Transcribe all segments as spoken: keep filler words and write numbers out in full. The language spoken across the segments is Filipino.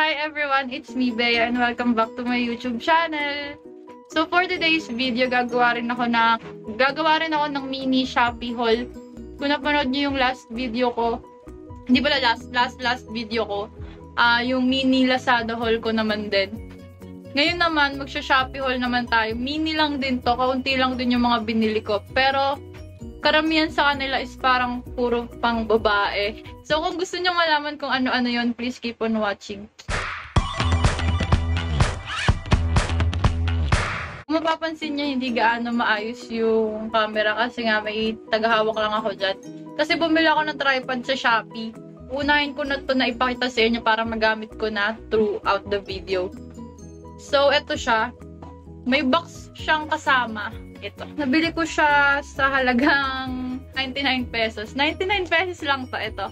Hi everyone, it's me, Bea, and welcome back to my YouTube channel. So for today's video, gagawa rin ako na gagawa rin ako ng mini Shopee haul. Kung napanood niyo yung last video ko, hindi pala last last last video ko, ah uh, yung mini Lazada haul ko naman din. Ngayon naman, magsha-Shopee haul naman tayo. Mini lang din to, kaunti lang din yung mga binili ko. Pero karamihan sa kanila is parang puro pang babae. So kung gusto niyo malaman kung ano-ano yon, please keep on watching. Kung mapapansin niyo, hindi gaano maayos yung camera kasi nga may tagahawak lang ako dyan. Kasi bumili ako ng tripod sa Shopee. Unahin ko na to na ipakita sa inyo para magamit ko na throughout the video. So, eto siya. May box siyang kasama. Ito. Nabili ko siya sa halagang ninety-nine pesos. ninety-nine pesos lang to. Ito.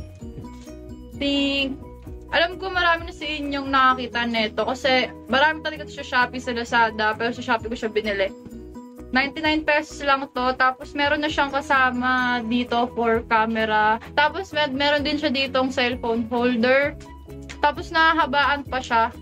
Think, alam ko marami na sa inyong nakakita nito kasi marami talaga ito sa Shopee, sa Lazada, pero sa Shopee ko siya binili. ninety-nine pesos lang to. Tapos meron na siyang kasama dito for camera. Tapos mer meron din siya ditong cellphone holder. Tapos nahahabaan pa siya.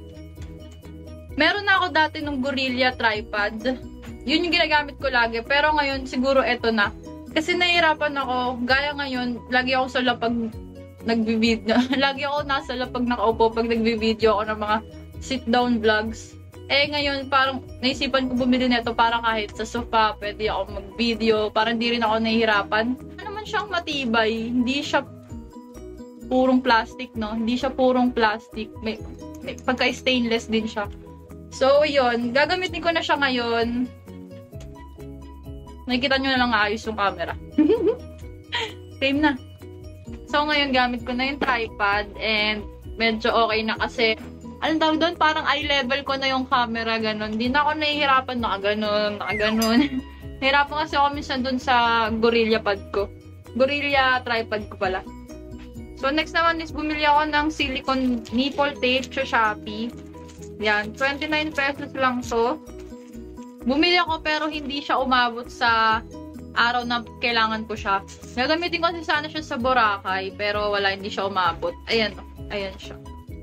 Meron na ako dati nung Gorilla tripod. Yun yung ginagamit ko lagi. Pero ngayon, siguro eto na. Kasi nahihirapan ako. Gaya ngayon, lagi ako sa lapag nagbi-video. Lagi ako nasa lapag nakaupo pag nagbi-video ako ng mga sit-down vlogs. Eh ngayon, parang naisipan ko bumili nito para kahit sa sofa, pwede ako mag-video. Parang hindi rin ako nahihirapan. Ano naman siyang matibay. Hindi siya purong plastic, no? Hindi siya purong plastic. May, may pagka-stainless din siya. So, yun. Gagamitin ko na siya ngayon. Nakikita nyo na lang ayos yung camera. Same na. So, ngayon gamit ko na yung tripod and medyo okay na kasi anong tawag doon? Parang eye level ko na yung camera, ganun. Hindi na ako nahihirapan, nakaganon, nakaganon. Nahirapan kasi ako minsan doon sa Gorilla pad ko. Gorilla tripod ko pala. So, next naman is bumili ako ng silicone nipple tape sa Shopee. Yan, twenty-nine pesos lang to. Bumili ako pero hindi siya umabot sa araw na kailangan ko siya. Nagamitin ko kasi sana siya sa Boracay pero wala, hindi siya umabot. Ayan, ayan siya.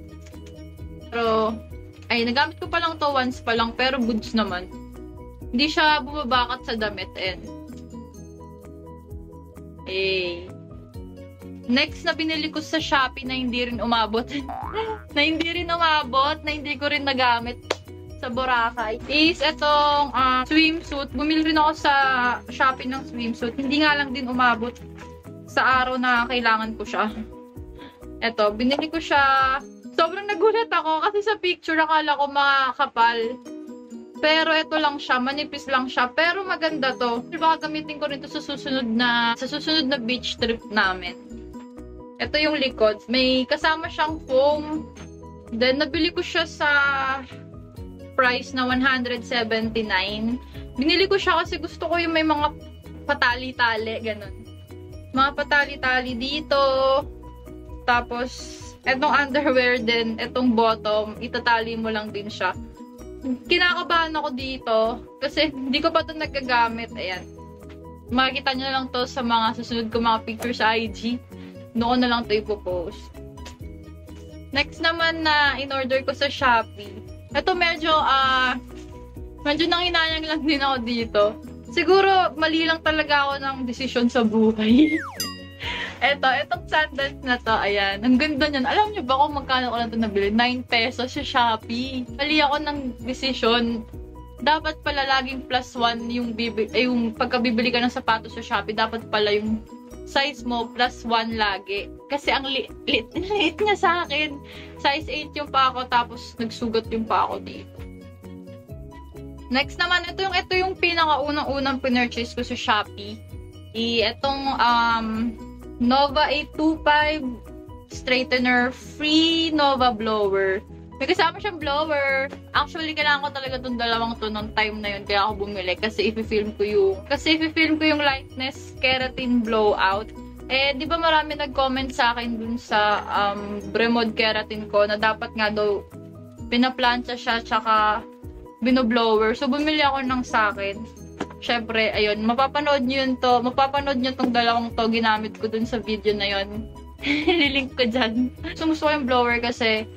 Pero, ay, nagamit ko pa lang to once pa lang pero goods naman. Hindi siya bumabakat sa damit. Ayan. Hey. Next na binili ko sa Shopee na hindi rin umabot. na hindi rin umabot, na hindi ko rin nagamit sa Boracay is itong uh, swimsuit. Bumili rin ako sa Shopee ng swimsuit. Hindi nga lang din umabot sa araw na kailangan ko siya. Eto, binili ko siya. Sobrang nagulat ako kasi sa picture akala ko makakapal. Pero ito lang siya, manipis lang siya. Pero maganda to. Baka gamitin ko rin to sa susunod na sa susunod na beach trip namin. Ito yung likod. May kasama siyang foam. Then, nabili ko siya sa price na one hundred seventy-nine. Binili ko siya kasi gusto ko yung may mga patali-tali. Ganon. Mga patali-tali dito. Tapos, etong underwear din, etong bottom, itatali mo lang din siya. Kinakabahan ako dito kasi hindi ko pa ito nagagamit. Ayan. Makikita nyo lang to sa mga susunod ko mga picture sa I G. Doon na lang ito ipopost. Next naman na in-order ko sa Shopee. Ito medyo, ah, uh, medyo nanginayang lang din ako dito. Siguro, mali lang talaga ako ng desisyon sa buhay. Ito, itong sandals na to, ayan. Ang ganda niyan. Alam niyo ba kung magkano ko lang ito nabili? nine pesos sa Shopee. Mali ako ng desisyon. Dapat pala laging plus one yung, bibi eh, yung pagkabibili ka ng sapatos sa Shopee. Dapat pala yung size mo plus one lagi. Kasi ang li lit, lit niya sa akin. Size eight yung pa ako, tapos nagsugat yung pa ako dito. Next naman, ito yung, ito yung pinakaunang-unang pinurchase ko sa Shopee. I, itong um, Nova eight two five straightener free Nova blower. May kasama siyang blower. Actually, kailangan ko talaga itong dalawang to nung time na yun. Kaya ako bumili. Kasi i-film ko yung, kasi i-film ko yung lightness keratin blowout. Eh, di ba marami nag-comment sa akin dun sa um, Bremod keratin ko na dapat nga daw pinaplansya siya tsaka binoblower. So, bumili ako ng sa akin. Syempre, ayun. Mapapanood nyo yun to. Mapapanood nyo tong dalawang to. Ginamit ko dun sa video na yun. Nililink ko dyan. So, gusto ko yung blower kasi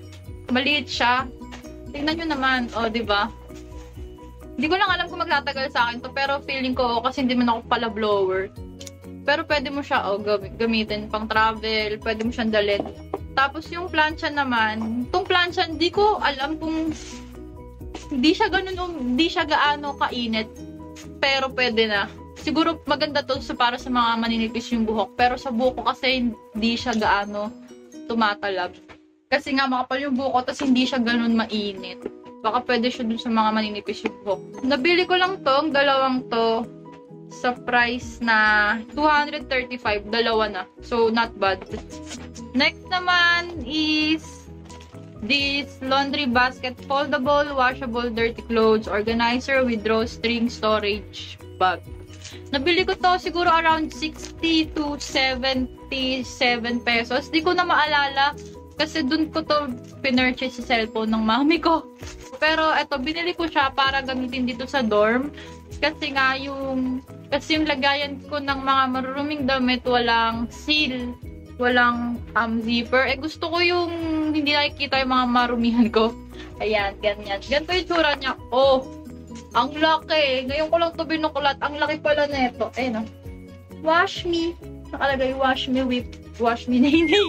Maliit siya. Tingnan nyo naman. O, diba? Hindi ko lang alam kung magtatagal sa akin to, pero feeling ko, kasi hindi man ako pala blower. Pero pwede mo siya, oh, gamitin pang travel, pwede mo siyang dalhin. Tapos yung plancha naman, itong plancha, hindi ko alam kung hindi siya ganun, hindi siya gaano kainit. Pero pwede na. Siguro maganda to so para sa mga maninipis yung buhok. Pero sa buhok ko kasi hindi siya gaano tumatalab. Kasi nga makapal yung buhok ko, tapos hindi siya ganun mainit. Baka pwede siya dun sa mga maninipis yung buhok. Nabili ko lang to, ang dalawang to, sa price na two hundred thirty-five, dalawa na. So, not bad. Next naman is this laundry basket foldable, washable, dirty clothes organizer with drawstring storage bag. Nabili ko to siguro around sixty to seventy-seven pesos. Di ko na maalala kasi dun ko to pinurchase sa cellphone ng mami ko. Pero eto, binili ko siya para gamitin dito sa dorm. Kasi nga yung, kasi yung lagayan ko ng mga maruruming damit, walang seal, walang um, zipper. Eh gusto ko yung hindi nakikita yung mga marumihan ko. Ayan, ganyan. Ganito yung tsura niya. Oh, ang laki. Ngayon ko lang ito binukulat. Ang laki pala nito. Eh no. Wash me. Nakalagay, wash me with, wash me nini.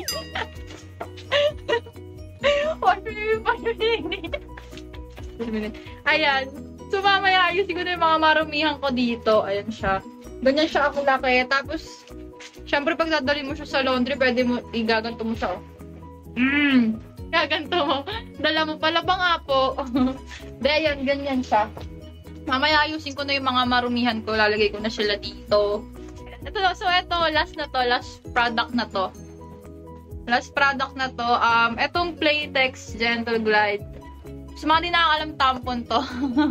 Wash me with, wash me nini. Ayan. So, mamaya ayusin ko na yung mga marumihan ko dito. Ayan siya. Ganyan siya ako laki. Tapos, syempre, pag dadali mo siya sa laundry, pwede mo, igaganto mo siya. Mmm. Gaganto mo. Dala mo pala ba nga po? De, ayan. Ganyan siya. Mamaya ayusin ko na yung mga marumihan ko. Lalagay ko na sila dito. Ito, so, ito. Last na to. Last product na to. Last product na to. Um, itong Playtex Gentle Glide. Sa mga di nakakalam, tampon to.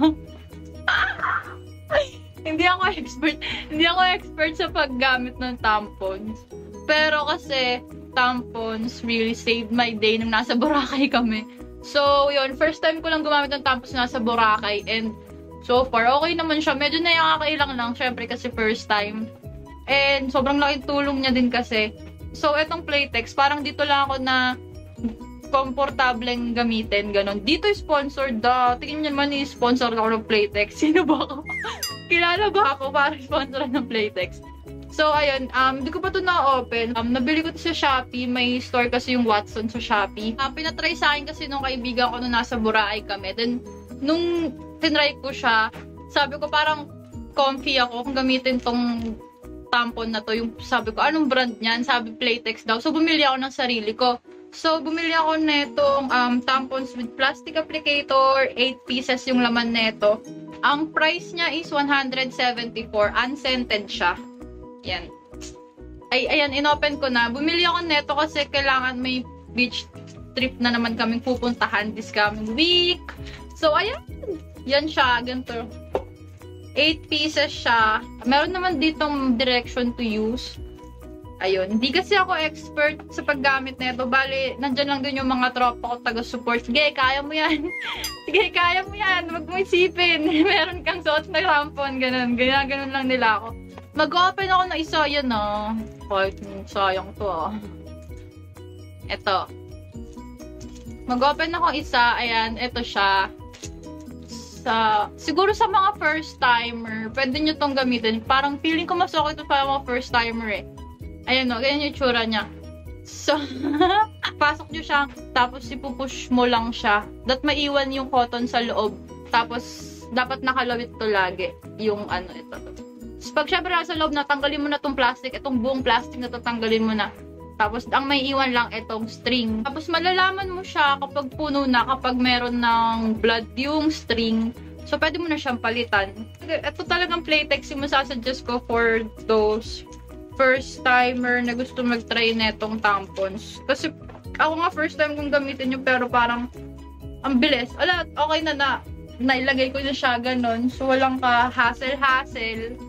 Hindi ako expert. Hindi ako expert sa paggamit ng tampons. Pero kasi, tampons really saved my day nung nasa Boracay kami. So, yun. First time ko lang gumamit ng tampons nasa Boracay. And so far, okay naman siya. Medyo nakakailang lang. Syempre kasi first time. And sobrang laking tulong niya din kasi. So, etong Playtex, parang dito lang ako na komportableng gamitin, ganon. Dito sponsored, da. Tingin nyo naman i-sponsor ako ng Playtex. Sino ba ako? Kilala ba ako para sponsor ng Playtex? So, ayun, um, di ko pa ito na-open. Um, nabili ko ito sa Shopee. May store kasi yung Watson sa Shopee. Um, pinatry sa akin kasi nung kaibigan ko nung nasa Boracay kami. Then, nung tinry ko siya, sabi ko parang comfy ako kung gamitin tong tampon na to. Yung sabi ko, anong brand niyan? Sabi Playtex daw. So, bumili ako ng sarili ko. So, bumili ako netong um, tampons with plastic applicator. eight pieces yung laman neto. Ang price niya is one hundred seventy-four. Unscented siya. Yan. Ay, ayan, inopen ko na. Bumili ako neto kasi kailangan may beach trip na naman kaming pupuntahan this coming week. So, ayan. Yan siya. Ganito. eight pieces siya. Meron naman ditong direction to use. Ayun. Hindi kasi ako expert sa paggamit na ito. Bali, nandyan lang din yung mga tropa ko taga-support. Sige, kaya mo yan. Sige, kaya mo yan. Huwag mo isipin. Meron kang suot na tampon. Ganun. Ganyan, ganun lang nila ako. Mag-open ako ng isa. Yan ah. Kahit sayang to ah. Ito. Mag-open ako isa. Ayan. Ito siya. Sa, siguro sa mga first timer, pwede nyo tong gamitin. Parang feeling ko mas okay ito para mga first timer eh. Ayan o, ganyan yung tsura niya. So, pasok nyo siya, tapos ipupush mo lang siya. Dat maiwan yung cotton sa loob. Tapos, dapat nakalawit to lagi. Yung ano, ito. So, pag syempre sa loob, natanggalin mo na tong plastic. Itong buong plastic na tatanggalin mo na. Tapos, ang may iwan lang itong string. Tapos, malalaman mo siya kapag puno na, kapag meron ng blood yung string. So, pwede mo na siyang palitan. Ito talagang Playtex yung masasuggest ko for those first timer na gusto mag-try netong tampons. Kasi ako nga first time kong gamitin yung pero parang ang bilis. Ala, okay na na. Nailagay ko na siya ganun. So walang ka hassle-hassle.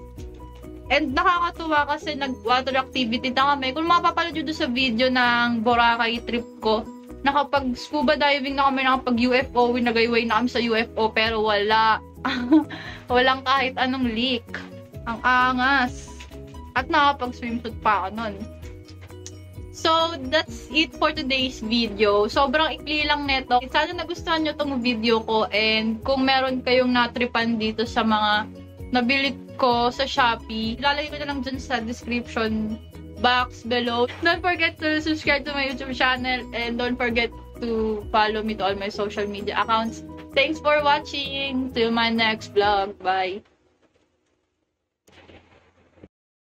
And nakakatuwa kasi nag-water activity na kami. Kung mapapanood nyo doon sa video ng Boracay trip ko, nakapag scuba diving na kami, nakapag U F O, nagayway na kami sa U F O, pero wala. Walang kahit anong leak. Ang angas. At nakapag-swimsuit pa ako nun. So, that's it for today's video. Sobrang ikli lang neto. Sana nagustuhan nyo tong video ko, and kung meron kayong natripan dito sa mga nabili ko sa Shopee, ilalagay ko na lang dyan sa description box below. Don't forget to subscribe to my YouTube channel, and don't forget to follow me to all my social media accounts. Thanks for watching. Till my next vlog. Bye.